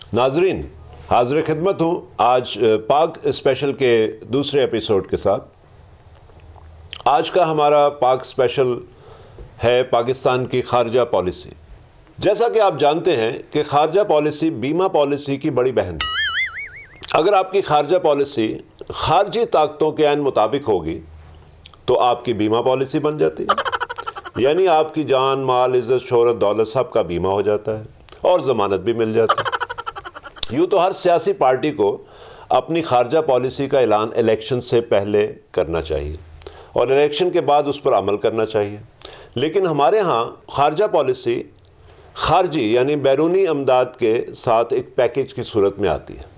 नाजरीन, हाजिर खिदमत हूँ आज पाक स्पेशल के दूसरे एपिसोड के साथ। आज का हमारा पाक स्पेशल है पाकिस्तान की खारजा पॉलिसी। जैसा कि आप जानते हैं कि खारजा पॉलिसी बीमा पॉलिसी की बड़ी बहन है। अगर आपकी खारजा पॉलिसी खारजी ताकतों के ऐन मुताबिक होगी तो आपकी बीमा पॉलिसी बन जाती है, यानी आपकी जान, माल, इज्जत, शोहरत, दौलत सब का बीमा हो जाता है और ज़मानत भी मिल जाती है। यूँ तो हर सियासी पार्टी को अपनी खारजा पॉलिसी का ऐलान इलेक्शन से पहले करना चाहिए और इलेक्शन के बाद उस पर अमल करना चाहिए, लेकिन हमारे यहाँ खारजा पॉलिसी खारजी यानी बैरूनी अमदाद के साथ एक पैकेज की सूरत में आती है।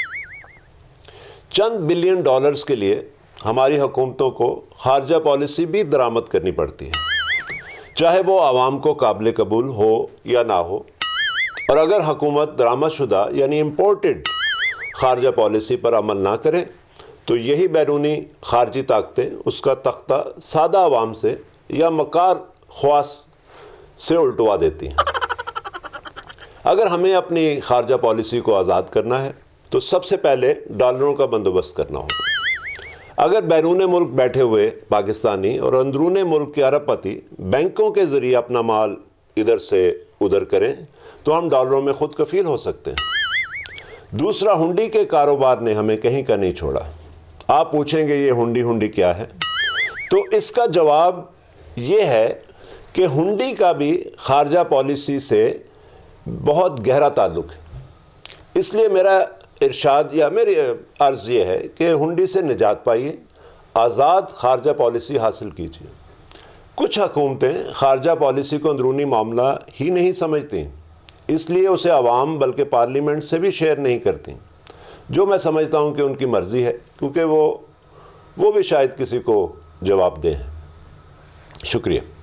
चंद बिलियन डॉलर्स के लिए हमारी हुकूमतों को खारजा पॉलिसी भी दरामद करनी पड़ती है, चाहे वो आवाम को काबिल कबूल हो या ना हो। और अगर हुकूमत दरामदशुदा यानी इम्पोर्टेड खारजा पॉलिसी पर अमल ना करे तो यही बैरूनी खारजी ताकतें उसका तख्ता सादा आवाम से या मकार ख्वास से उल्टवा देती हैं। अगर हमें अपनी खारजा पॉलिसी को आज़ाद करना है तो सबसे पहले डॉलरों का बंदोबस्त करना होगा। अगर बैरून मुल्क बैठे हुए पाकिस्तानी और अंदरून मुल्क के अरबपति बैंकों के ज़रिए अपना माल इधर से उधर करें तो हम डॉलरों में खुद कफील हो सकते हैं। दूसरा, हुंडी के कारोबार ने हमें कहीं का नहीं छोड़ा। आप पूछेंगे ये हुंडी क्या है, तो इसका जवाब ये है कि हुंडी का भी खारजा पॉलिसी से बहुत गहरा ताल्लुक़ है। इसलिए मेरा इरशाद या मेरी अर्ज़ ये है कि हुंडी से निजात पाइए, आज़ाद खारजा पॉलिसी हासिल कीजिए। कुछ हुकूमतें खारजा पॉलिसी को अंदरूनी मामला ही नहीं समझती, इसलिए उसे आवाम बल्कि पार्लियामेंट से भी शेयर नहीं करती, जो मैं समझता हूँ कि उनकी मर्ज़ी है, क्योंकि वो भी शायद किसी को जवाब दें। शुक्रिया।